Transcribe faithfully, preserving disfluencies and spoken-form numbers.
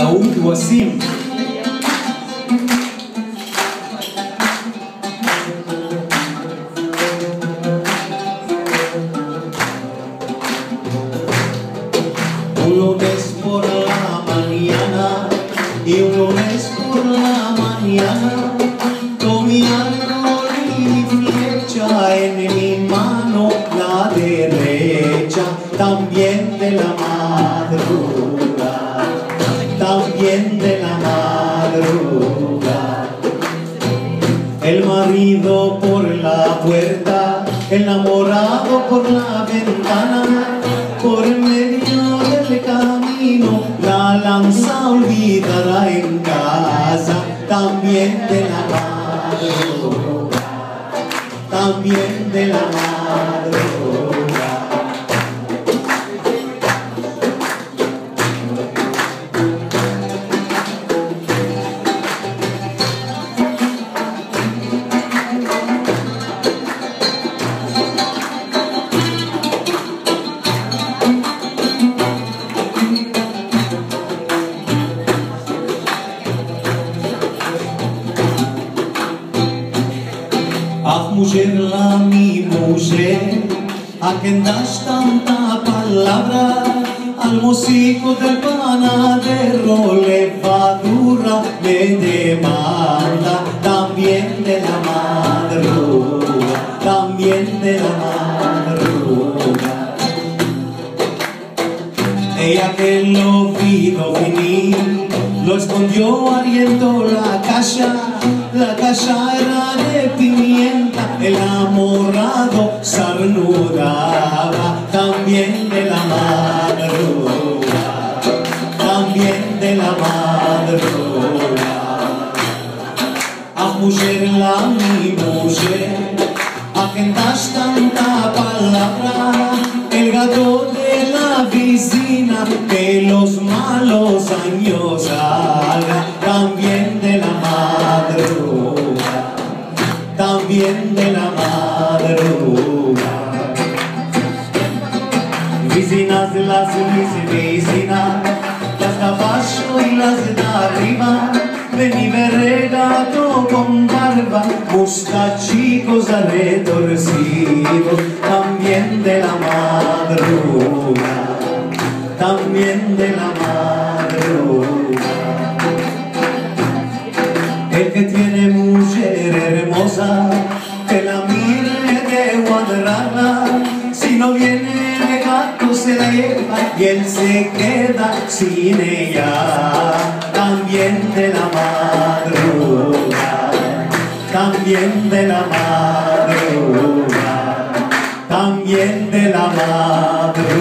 Daoud Wasim. Un lunes por la mañana y un lunes por la mañana comí árbol y flecha en mi mano la derecha, también de la madrugada, también de la madrugada. El marido por la puerta, el enamorado por la ventana, por el medio del camino la lanza olvidada en casa, también de la madrugada, también de la madrugada. Ah, mujer, la mi mujer, a quien das tanta palabra, al músico del panadero levadura me demanda, también de la madrugada, también de la madrugada. Ella que lo vino venir, lo escondió abriendo la caja, la caja era de pimienta, el enamorado sarnudaba, también de la madrugada, también de la madrugada. Ah, mujer, la mi mujer, a quien das tanta palabra, el gato de la vecina que los malos años haga, también de la madrugada, también de la madrugada. Vecinas de las vecinas, las de abajo y las de arriba, ven y me regato con barba, mostachicos retorcidos, también de la madrugada, también de la madrugada. El que tiene mujer hermosa, que la mire de guadrada, si no viene de gato se la lleva y él se queda sin ella, también de la madrugada, también de la madrugada, también de la madrugada.